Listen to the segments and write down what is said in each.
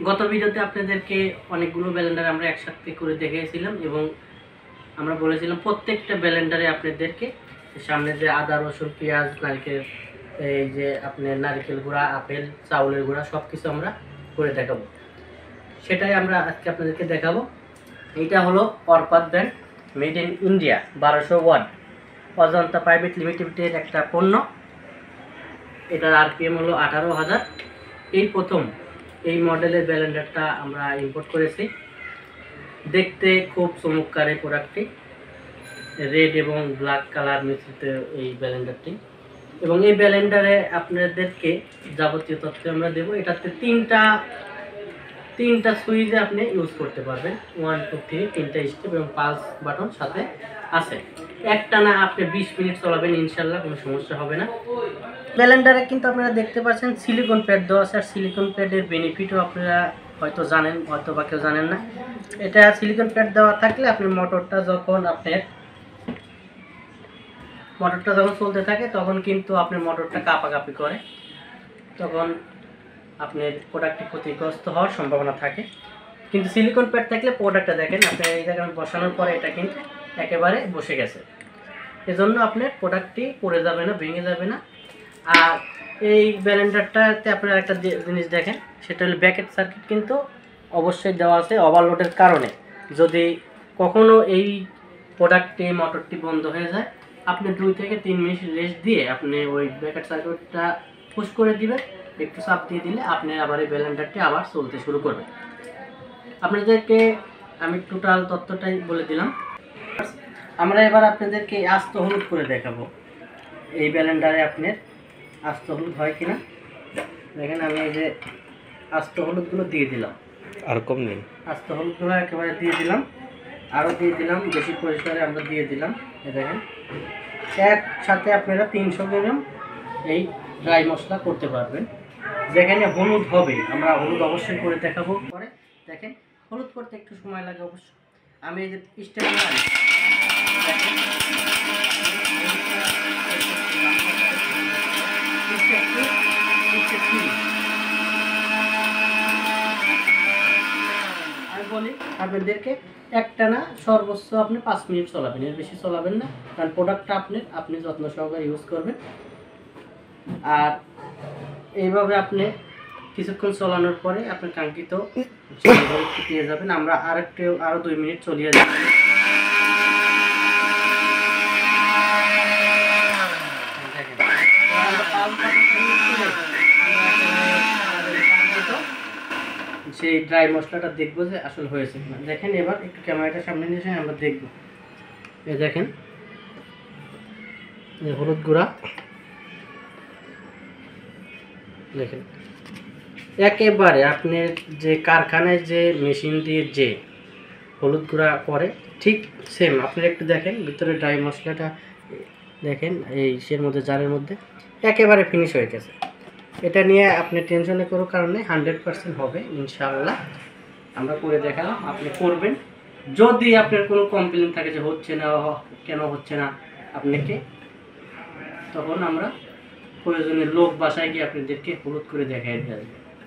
গত ভিডিওতে আপনাদেরকে অনেকগুলো ব্লেন্ডার আমরা একসাথে করে দেখিয়েছিলাম এবং আমরা বলেছিলাম প্রত্যেকটা ব্লেন্ডারে আপনাদেরকে সামনে যে আদা রসুন পেঁয়াজ নারকেল এই যে আপনার নারকেল গুঁড়া আপেল চাউলের গুঁড়া সব কিছু আমরা করে দেখাবো। সেটাই আমরা আজকে আপনাদেরকে দেখাবো। এইটা হলো Orpat brand, made in India, 1200 watt Ajanta private লিমিটেডের একটা পণ্য। এটার আরপিএম হলো 18,000। এই প্রথম এই মডেলের ব্লেন্ডারটা আমরা ইম্পোর্ট করেছি। দেখতে খুব চমৎকার এই প্রোডাক্টটি, রেড এবং ব্ল্যাক কালার মিশ্রিত এই ব্লেন্ডারটি। এবং এই ব্লেন্ডারে আপনাদেরকে যাবতীয় তথ্য আমরা দেবো। এটাতে তিনটা সুইচে আপনি ইউজ করতে পারবেন, 1 2 3 তিনটা স্টেপ এবং পালস বাটন সাথে আছে। একটানা আপনি 20 মিনিট চালাবেন, ইনশাল্লাহ কোনো সমস্যা হবে না। ব্লেন্ডারে কিন্তু আপনারা দেখতে পাচ্ছেন সিলিকন প্যাড দেওয়া আছে। আর সিলিকন প্যাডের বেনিফিটও আপনারা হয়তো জানেন, হয়তো বা কেউ জানেন না। এটা সিলিকন প্যাড দেওয়া থাকলে আপনি মোটরটা যখন চলতে থাকে তখন কিন্তু আপনার মোটরটা কাঁপাকাঁপি করে, তখন আপনার প্রোডাক্টটি ক্ষতিগ্রস্ত হওয়ার সম্ভাবনা থাকে। কিন্তু সিলিকন প্যাড থাকলে প্রোডাক্টটা দেখেন আপনার এই জায়গায় বসানোর পরে এটা কিন্তু একেবারে বসে গেছে। এজন্য আপনার প্রোডাক্টটি পড়ে যাবে না, ভেঙে যাবে না। আর এই ব্লেন্ডারটাতে আপনারা একটা জিনিস দেখেন, সেটা হলো ব্যাকেট সার্কিট কিন্তু অবশ্যই দেওয়া আছে। ওভারলোডের কারণে যদি কখনো এই প্রোডাক্টটি মোটরটি বন্ধ হয়ে যায়, আপনি 2 থেকে 3 মিনিট রেস্ট দিয়ে আপনি ওই ব্যাকেট সার্কিটটা পুশ করে দিবেন, একটু চাপ দিয়ে দিলে আপনি আবার এই ব্লেন্ডারটি আবার চলতে শুরু করবেন। আপনাদেরকে আমি টোটাল তথ্যটাই বলে দিলাম। আমরা এবার আপনাদেরকে আস্ত হলুদ করে দেখাবো এই ব্লেন্ডারে আপনার আস্ত হলুদ হয় কিনা। দেখেন আমি এই যে আস্ত হলুদগুলো দিয়ে দিলাম, আর কম নেই, আস্ত হলুদগুলো একেবারে দিয়ে দিলাম, আরও দিয়ে দিলাম, বেশি পরিষ্কারে আমরা দিয়ে দিলাম। দেখেন একসাথে আপনারা 300 গ্রাম এই ড্রাই মশলা করতে পারবেন। যেখানে হলুদ হবে আমরা হলুদ অবশ্যই করে দেখাবো পরে। দেখেন হলুদ করতে একটু সময় লাগে অবশ্য। আমি এই যে স্টেপ আমি বলি আপনাদেরকে, একটানা সর্বোচ্চ আপনি 5 মিনিট চলাবেন, এর বেশি চলাবেন না, কারণ প্রোডাক্টটা আপনি যত্ন সহকারে ইউজ করবেন। আর এইভাবে আপনি কিছুক্ষণ চলানোর পরে আপনার কাঙ্ক্ষিত পেয়ে যাবেন। আমরা আরও 2 মিনিট চলিয়ে যাব। সেই ড্রাই মশলাটা দেখবো যে আসলে হয়েছে কিনা। দেখেন এবার একটু ক্যামেরাটার সামনে নিয়ে এসে আমরা দেখবো। এই দেখেন হলুদ গুঁড়া, দেখেন একেবারে আপনার যে কারখানায় যে মেশিন দিয়ে যে হলুদ গুঁড়া করে ঠিক সেম। আপনারা একটু দেখেন ভিতরে ড্রাই মশলাটা দেখেন, এই সের মধ্যে জারের মধ্যে একেবারে ফিনিশ হয়ে গেছে। এটা নিয়ে আপনি টেনশনে কোনো কারণে 100% হবে ইনশাআল্লাহ। আমরা করে দেখালাম, আপনি করবেন। যদি আপনার কোনো কমপ্লেন থাকে যে হচ্ছে না, কেন হচ্ছে না আপনাকে, তখন আমরা প্রয়োজনে লোক বাসায় গিয়ে আপনাদেরকে হলুদ করে দেখাই দেবে।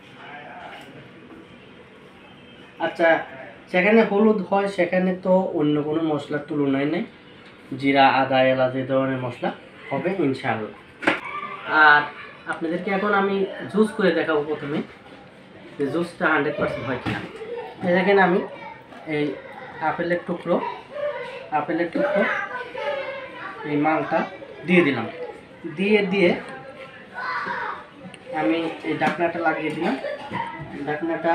আচ্ছা, সেখানে হলুদ হয় সেখানে তো অন্য কোনো মশলার তুলনায় নেই। জিরা আদা এলাচ এই ধরনের মশলা হবে ইনশাআল্লাহ। আর আপনাদেরকে এখন আমি জুস করে দেখাবো প্রথমে, যে জুসটা 100% হয় কিনা। এই দেখেন আমি এই আপেলের টুকরো এই মালটা দিয়ে দিলাম, দিয়ে আমি এই ঢাকনাটা লাগিয়ে দিলাম। ঢাকনাটা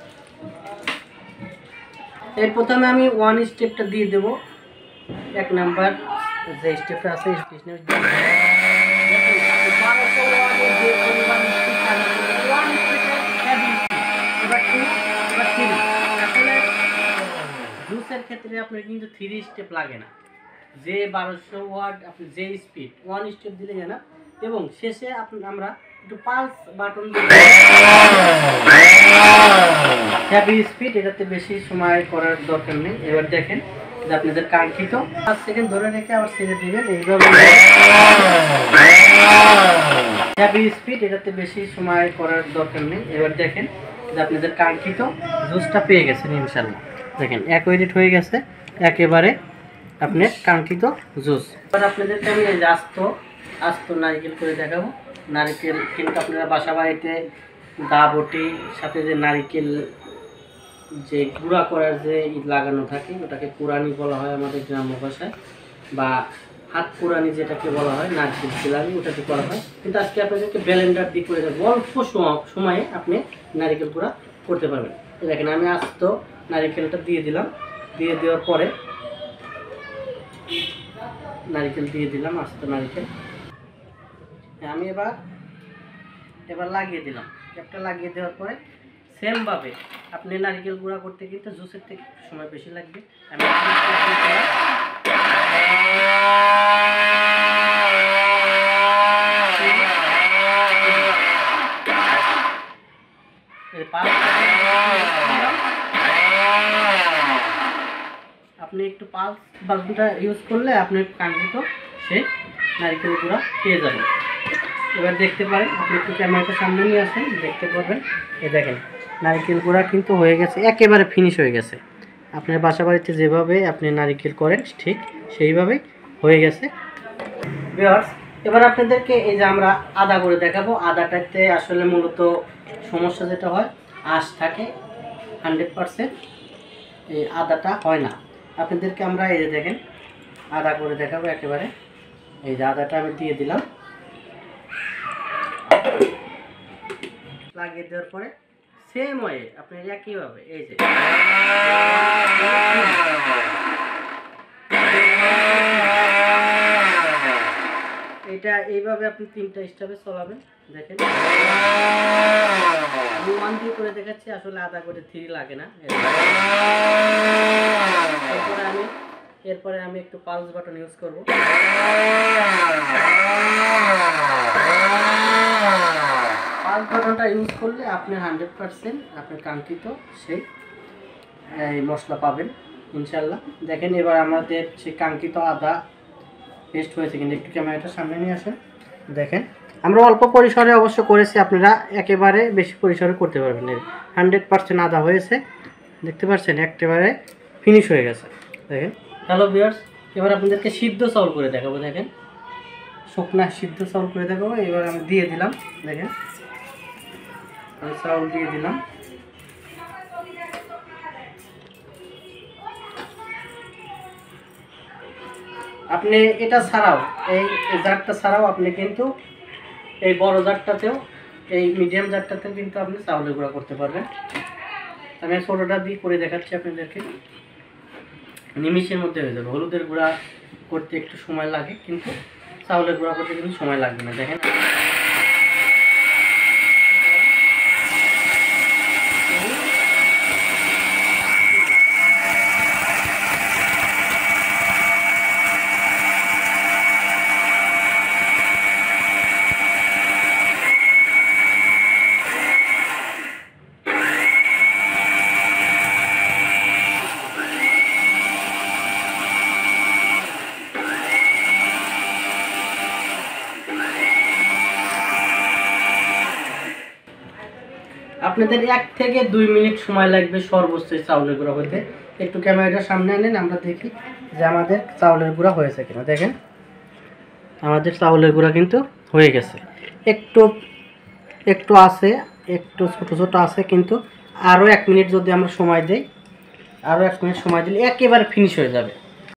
এর প্রথমে আমি 1 স্টেপটা দিয়ে দেবো। 1 নাম্বার যে স্টেপটা আছে জুসের ক্ষেত্রে আপনার কিন্তু 3 স্টেপ লাগে না। যে 1200 ওয়াট আপনি যে স্পিড 1 স্টেপ দিলে জানা। এবং শেষে আমরা একটু পালস বাটন হ্যাভি স্পিড, এটাতে বেশি সময় করার দরকার নেই। এবার দেখেন যে আপনাদের কাঙ্ক্ষিত 5 সেকেন্ড ধরে রেখে আবার ছেড়ে দিবেন। এইভাবে হ্যাভি স্পিড, এটাতে বেশি সময় করার দরকার নেই। এবার দেখেন যে আপনাদের কাঙ্ক্ষিত জুসটা পেয়ে গেছেন ইনশাল্লাহ। দেখেন অ্যাকুরেট হয়ে গেছে একেবারে আপনার কাঙ্ক্ষিত জুস। এবার আপনাদেরকে আমি এই আস্ত নারকেল করে দেখাবো। নারকেল কিন্তু আপনারা বাসা বাড়িতে দা বটি সাথে যে নারকেল যে গুঁড়া করার যে লাগানো থাকে ওটাকে কুরানি বলা হয় আমাদের গ্রাম্য ভাষায়, বা হাত কুরানি যেটাকে বলা হয়, নারকেল চিলানি ওটাকে করা হয়। কিন্তু আজকে আপনাদেরকে ব্লেন্ডার দিয়ে করে দেবো, অল্প সময়ে আপনি নারকেল গুঁড়া করতে পারবেন। দেখেন আমি আস্ত নারকেলটা দিয়ে দিলাম, দিয়ে দেওয়ার পরে নারকেল দিয়ে দিলাম, আস্ত নারকেল আমি এবার লাগিয়ে দিলাম। ক্যাপটা লাগিয়ে দেওয়ার পরে সেমভাবে আপনি নারকেল গুঁড়া করতে কিন্তু জুসের থেকে সময় বেশি লাগবে। আমি আপনি একটু পালস বাল্বটা ইউজ করলে আপনি কাঙ্ক্ষিত সেই নারকেল গুঁড়া পেয়ে যাবেন। এবার দেখতে পারেন, আপনি একটু ক্যামেরাটা সামনে নিয়ে আসেন, দেখতে পারবেন। এই দেখেন নারকেল গুঁড়া কিন্তু হয়ে গেছে, একেবারে ফিনিশ হয়ে গেছে। আপনার বাসা বাড়িতে যেভাবে আপনি নারকেল করেন ঠিক সেইভাবেই হয়ে গেছে। ভিউয়ার্স, এবার আপনাদেরকে এই যে আমরা আদা করে দেখাবো। আদাটাতে আসলে মূলত সমস্যা যেটা হয়, আঁশ থাকে 100%, এই আদাটা হয় না। আপনাদেরকে আমরা এই যে দেখেন আদা করে দেখাবো একেবারে। এই যে আদাটা আমি দিয়ে দিলাম, লাগিয়ে দেওয়ার পরে সেম ওয়ে আপনি একইভাবে এই যে এটা এইভাবে আপনি 3টা স্টেপে চলাবেন। দেখেন আমি 1 দিয়ে করে দেখাচ্ছি, আসলে আদা করে 3 লাগে না। এরপরে আমি একটু পালস বাটন ইউজ করব। পালস বাটনটা ইউজ করলে আপনি 100% আপনার কাঙ্ক্ষিত সেই মশলা পাবেন ইনশাল্লাহ। দেখেন এবার আমাদের সেই কাঙ্ক্ষিত আদা পেস্ট হয়েছে, কিন্তু একটু ক্যামেরাটা সামনে নিয়ে আসেন। দেখেন আমরা অল্প পরিসরে অবশ্য করেছি, আপনারা একেবারে বেশি পরিসরে করতে পারবেন। 100% আদা হয়েছে, দেখতে পাচ্ছেন একেবারে ফিনিশ হয়ে গেছে। দেখেন হ্যালো ভিউয়ার্স, এবার আপনাদেরকে সিদ্ধ চাউল করে দেখাবো। দেখেন শুকনা সিদ্ধ চাউল করে দেখাবো। এবার আমি দিয়ে দিলাম, দেখেন আমি চাউল দিয়ে দিলাম। আপনি এটা ছাড়াও এই জারটা ছাড়াও আপনি কিন্তু এই বড় জারটাতেও, এই মিডিয়াম জারটাতেও কিন্তু আপনি চাউলের গুঁড়া করতে পারবেন। আমি ছোটোটা দিয়ে করে দেখাচ্ছি আপনাদেরকে, নিমিষের মধ্যে হয়ে যাবে। হলুদের গুঁড়া করতে একটু সময় লাগে, কিন্তু চাউলের গুঁড়া করতে কিন্তু সময় লাগবে না। দেখেন আপনাদের 1 থেকে 2 মিনিট সময় লাগবে সর্বোচ্চ চাউলের গুঁড়া হতে। একটু ক্যামেরাটা সামনে আনেন, আমরা দেখি যে আমাদের চাউলের গুঁড়া হয়েছে কিনা। দেখেন আমাদের চাউলের গুঁড়া কিন্তু হয়ে গেছে, একটু আছে, একটু ছোটো ছোটো আছে, কিন্তু আরও 1 মিনিট যদি আমরা সময় দিই, আরও 1 মিনিট সময় দিলে একেবারে ফিনিশ হয়ে যাবে।